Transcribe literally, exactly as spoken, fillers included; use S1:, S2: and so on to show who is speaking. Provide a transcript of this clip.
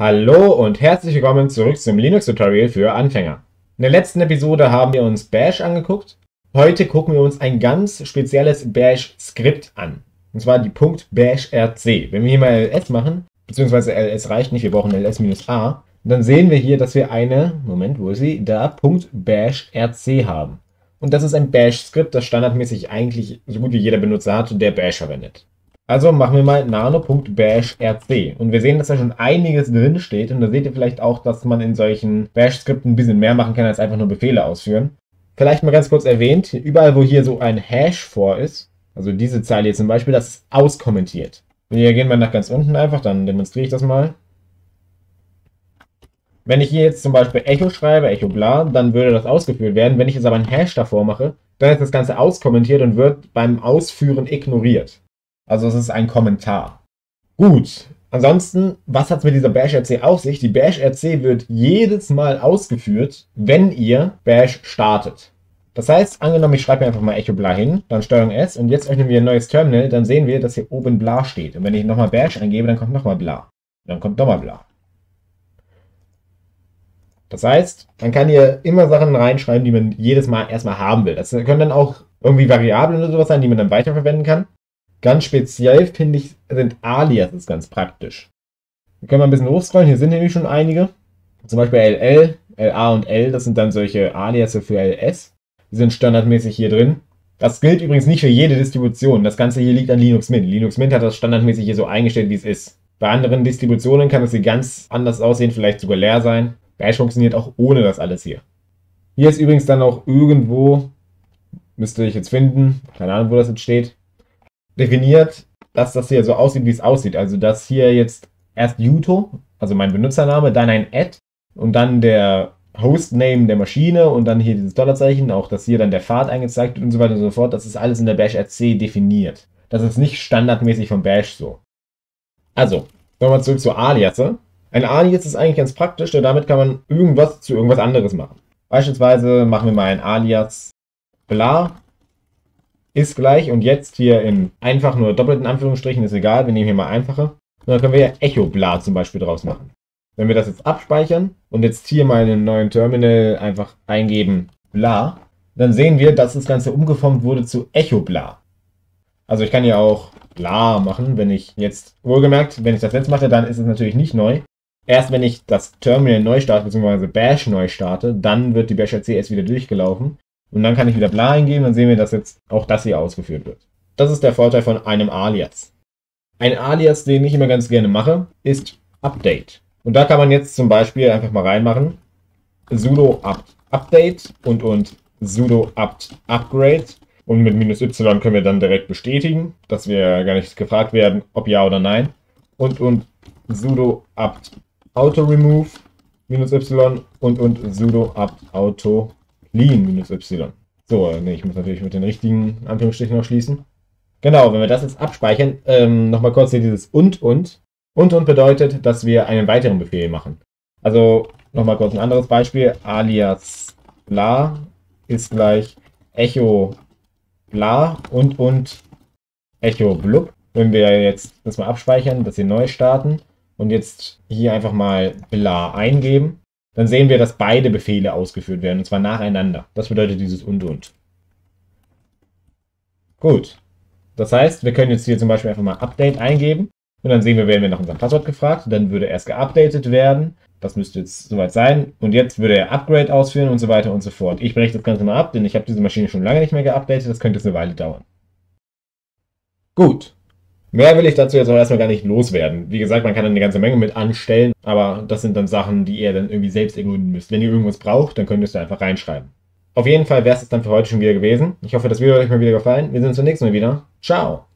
S1: Hallo und herzlich willkommen zurück zum Linux-Tutorial für Anfänger. In der letzten Episode haben wir uns Bash angeguckt. Heute gucken wir uns ein ganz spezielles Bash-Skript an. Und zwar die .bashrc. Wenn wir hier mal ls machen, beziehungsweise ls reicht nicht, wir brauchen ls-a, dann sehen wir hier, dass wir eine, Moment, wo ist sie? Da, .bashrc haben. Und das ist ein Bash-Skript, das standardmäßig eigentlich so gut wie jeder Benutzer hat, der Bash verwendet. Also machen wir mal nano.bashrc. Und wir sehen, dass da schon einiges drin steht. Und da seht ihr vielleicht auch, dass man in solchen Bash-Skripten ein bisschen mehr machen kann, als einfach nur Befehle ausführen. Vielleicht mal ganz kurz erwähnt, überall wo hier so ein Hash vor ist, also diese Zeile hier zum Beispiel, das ist auskommentiert. Und hier gehen wir nach ganz unten einfach, dann demonstriere ich das mal. Wenn ich hier jetzt zum Beispiel Echo schreibe, Echo bla, dann würde das ausgeführt werden. Wenn ich jetzt aber ein Hash davor mache, dann ist das Ganze auskommentiert und wird beim Ausführen ignoriert. Also es ist ein Kommentar. Gut, ansonsten, was hat es mit dieser Bashrc auf sich? Die Bashrc wird jedes Mal ausgeführt, wenn ihr Bash startet. Das heißt, angenommen, ich schreibe mir einfach mal Echo bla hin, dann Steuerung S und jetzt öffnen wir ein neues Terminal, dann sehen wir, dass hier oben bla steht. Und wenn ich nochmal Bash eingebe, dann kommt nochmal bla. Dann kommt nochmal bla. Das heißt, man kann hier immer Sachen reinschreiben, die man jedes Mal erstmal haben will. Das können dann auch irgendwie Variablen oder sowas sein, die man dann weiterverwenden kann. Ganz speziell, finde ich, sind Aliases ganz praktisch. Wir können mal ein bisschen hochscrollen, hier sind nämlich schon einige. Zum Beispiel L L, L A und L, das sind dann solche Aliases für L S. Die sind standardmäßig hier drin. Das gilt übrigens nicht für jede Distribution. Das Ganze hier liegt an Linux Mint. Linux Mint hat das standardmäßig hier so eingestellt, wie es ist. Bei anderen Distributionen kann es hier ganz anders aussehen, vielleicht sogar leer sein. Bash funktioniert auch ohne das alles hier. Hier ist übrigens dann auch irgendwo, müsste ich jetzt finden, keine Ahnung, wo das jetzt steht, definiert, dass das hier so aussieht, wie es aussieht. Also, dass hier jetzt erst Yuto, also mein Benutzername, dann ein Add und dann der Hostname der Maschine und dann hier dieses Dollarzeichen, auch dass hier dann der Pfad angezeigt wird und so weiter und so fort. Das ist alles in der Bashrc definiert. Das ist nicht standardmäßig von Bash so. Also, nochmal zurück zu Aliases. Ein Alias ist eigentlich ganz praktisch, denn damit kann man irgendwas zu irgendwas anderes machen. Beispielsweise machen wir mal ein Alias bla ist gleich und jetzt hier in einfach nur doppelten Anführungsstrichen ist egal, wir nehmen hier mal einfache. Und dann können wir ja Echo bla zum Beispiel draus machen. Wenn wir das jetzt abspeichern und jetzt hier mal in einem neuen Terminal einfach eingeben bla, dann sehen wir, dass das Ganze umgeformt wurde zu Echo bla. Also ich kann hier auch bla machen, wenn ich jetzt, wohlgemerkt, wenn ich das jetzt mache, dann ist es natürlich nicht neu. Erst wenn ich das Terminal neu starte, beziehungsweise Bash neu starte, dann wird die Bashrc erst wieder durchgelaufen. Und dann kann ich wieder bla eingeben, dann sehen wir, dass jetzt auch das hier ausgeführt wird. Das ist der Vorteil von einem Alias. Ein Alias, den ich immer ganz gerne mache, ist Update. Und da kann man jetzt zum Beispiel einfach mal reinmachen, sudo apt update und, und sudo apt upgrade. Und mit minus y können wir dann direkt bestätigen, dass wir gar nicht gefragt werden, ob ja oder nein. Und, und sudo apt auto remove minus y und, und sudo apt auto clean minus y. So, nee, ich muss natürlich mit den richtigen Anführungsstrichen noch schließen. Genau, wenn wir das jetzt abspeichern, ähm, nochmal kurz hier dieses und und. Und und bedeutet, dass wir einen weiteren Befehl machen. Also, nochmal kurz ein anderes Beispiel. Alias bla ist gleich echo bla und und echo blub. Wenn wir jetzt das mal abspeichern, das hier neu starten und jetzt hier einfach mal bla eingeben, dann sehen wir, dass beide Befehle ausgeführt werden, und zwar nacheinander. Das bedeutet dieses und und. Gut. Das heißt, wir können jetzt hier zum Beispiel einfach mal Update eingeben und dann sehen wir, werden wir nach unserem Passwort gefragt. Dann würde erst geupdatet werden. Das müsste jetzt soweit sein. Und jetzt würde er Upgrade ausführen und so weiter und so fort. Ich breche das Ganze mal ab, denn ich habe diese Maschine schon lange nicht mehr geupdatet. Das könnte jetzt eine Weile dauern. Gut. Mehr will ich dazu jetzt auch erstmal gar nicht loswerden. Wie gesagt, man kann dann eine ganze Menge mit anstellen, aber das sind dann Sachen, die ihr dann irgendwie selbst ergründen müsst. Wenn ihr irgendwas braucht, dann könnt ihr es da einfach reinschreiben. Auf jeden Fall wäre es dann für heute schon wieder gewesen. Ich hoffe, das Video hat euch mal wieder gefallen. Wir sehen uns beim nächsten Mal wieder. Ciao!